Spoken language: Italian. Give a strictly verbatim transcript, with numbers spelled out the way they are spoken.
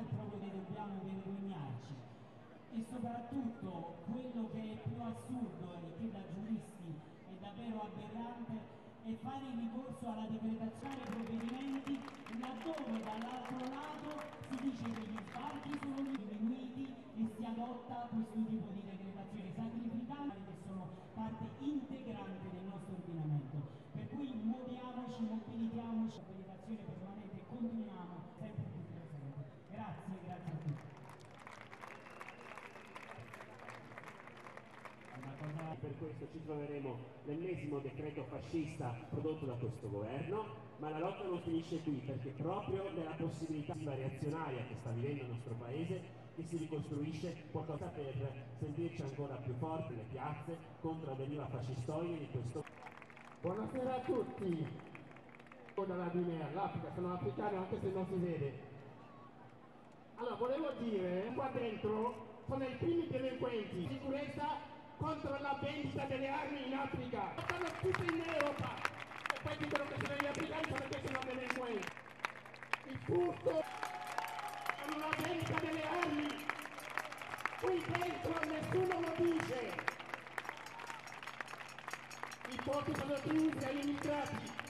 mai proprio ne dobbiamo vergognarci. E soprattutto quello che è più assurdo e che da giuristi è davvero aberrante è fare ricorso alla decretazione dei provvedimenti laddove dall'altro lato si dice che gli sbarchi sono diminuiti e si adotta questo tipo di decretazione sacrificale che sono parte integrante del nostro ordinamento. Per cui muoviamoci, mobilitiamoci, mobilitazione permanente e continuiamo sempre più presente. Grazie, grazie a tutti. Per questo ci troveremo l'ennesimo decreto fascista prodotto da questo governo, ma la lotta non finisce qui, perché proprio nella possibilità reazionaria che sta vivendo il nostro paese, che si ricostruisce, porta per sentirci ancora più forti le piazze contro la deriva fascistoide di questo. Buonasera a tutti. Dalla Guinea, l'Africa, sono africano anche se non si vede. Allora, volevo dire, qua dentro sono i primi delinquenti, sicurezza contro la vendita delle armi in Africa. Stanno tutti in Europa e poi dicono che sono gli africani perché sono delinquenti. Il furto con la vendita delle armi. Qui dentro nessuno lo dice. I porti sono chiusi agli immigrati.